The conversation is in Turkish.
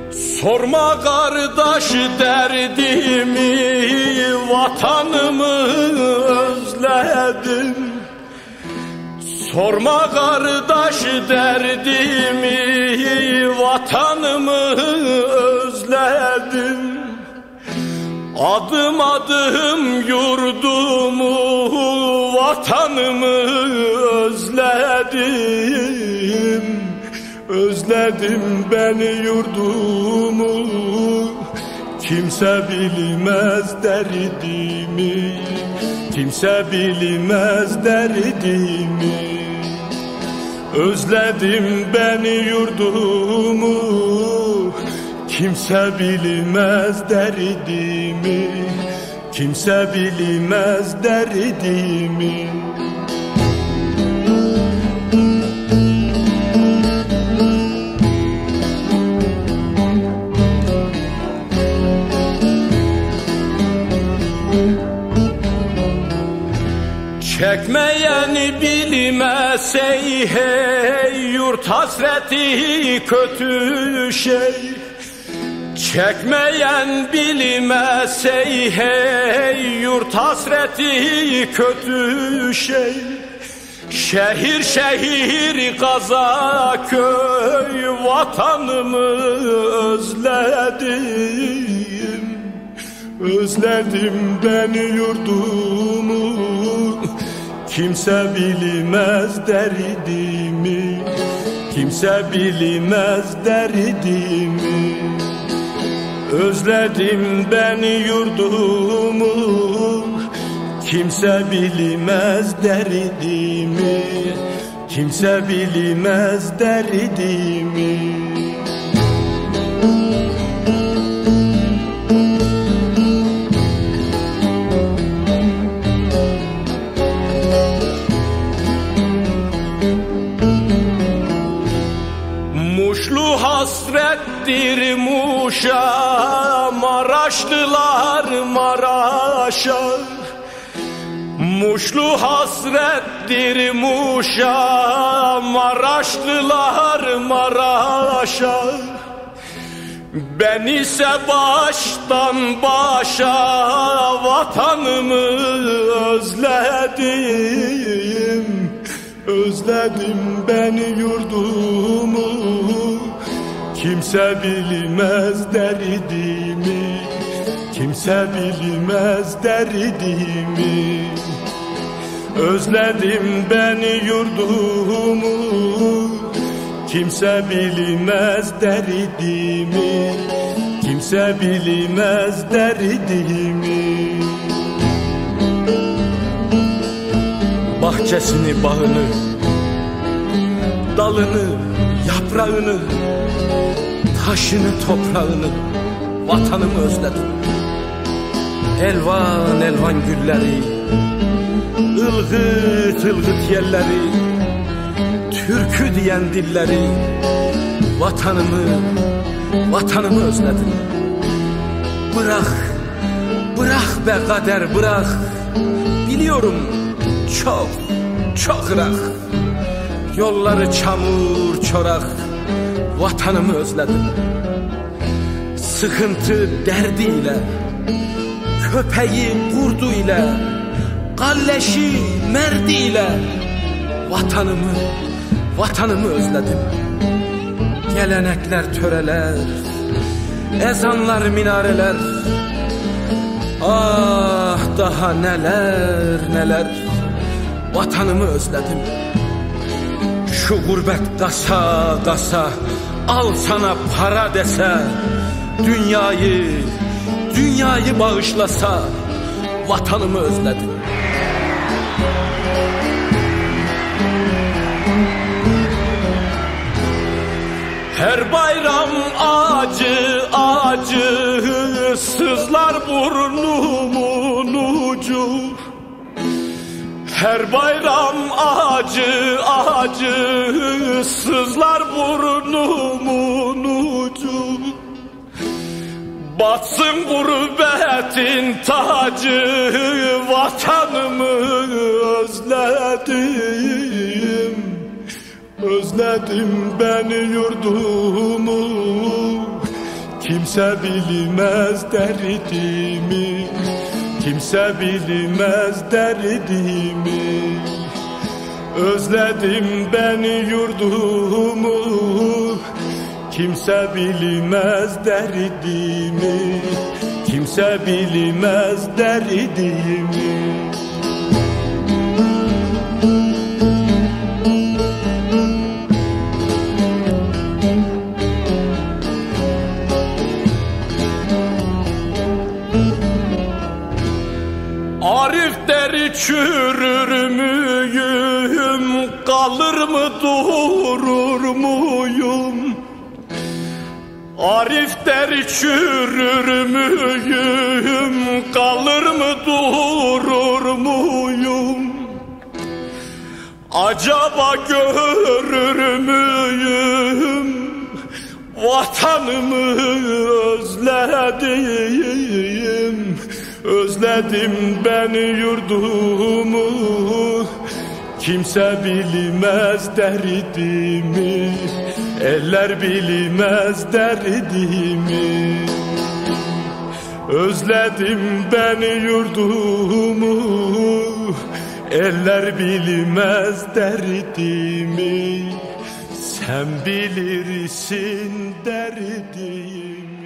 Sorma kardeş derdimi, vatanımı özledim. Sorma kardeş derdimi, vatanımı özledim. Adım adım yurdumu, vatanımı özledim. Özledim beni yurdumu, kimse bilmez derdimi, kimse bilmez derdimi. Özledim beni yurdumu, kimse bilmez derdimi, kimse bilmez derdimi. Çekmeyeni bilmesey hey, yurt hasreti kötü şey. Çekmeyen bilmesey hey, yurt hasreti kötü şey. Şehir şehir kaza köy, vatanımı özledim. Özledim beni yurdumu, kimse bilmez derdimi, kimse bilmez derdimi. Özledim beni yurdumu, kimse bilmez derdimi, kimse bilmez derdimi. Muşlu hasrettir Muş'a, Maraşlılar Maraş'a. Muşlu hasrettir Muş'a, Maraşlılar Maraş'a. Ben ise baştan başa vatanımı özledim. Özledim beni yurdumu, kimse bilmez derdimi, kimse bilmez derdimi. Özledim beni yurdumu, kimse bilmez derdimi, kimse bilmez derdimi. Bahçesini, bağını, dalını, yaprağını, taşını, toprağını, vatanımı özledim. Elvan elvan gülleri, ılgıt ılgıt yerleri, türkü diyen dilleri, vatanımı özledim. Bırak, bırak be kader bırak, biliyorum çok, çok ırak. Yolları çamur çorak, vatanımı özledim. Sıkıntı derdiyle, köpeği kurduyla, kalleşi merdiyle, vatanımı özledim. Gelenekler töreler, ezanlar minareler, ah daha neler neler, vatanımı özledim. Şu gurbet kasa kasa, al sana para dese, dünyayı bağışlasa, vatanımı özledim. Her bayram acı acı, sızlar burnumun ucu. Her bayram acı acı, sızlar burnumun ucu. Batsın gurbetin tacı, vatanımı özledim. Özledim beni yurdumu, kimse bilmez derdimi, kimse bilmez derdimi. Özledim ben yurdumu, kimse bilmez derdimi, kimse bilmez derdimi. Arif deri çürür müyüm, kalır mı durur muyum? Arif deri çürür müyüm, kalır mı durur muyum? Acaba görür müyüm, vatanımı özledim. Özledim ben yurdumu, kimse bilmez derdimi, eller bilmez derdimi. Özledim ben yurdumu, eller bilmez derdimi. Sen bilirsin derdimi.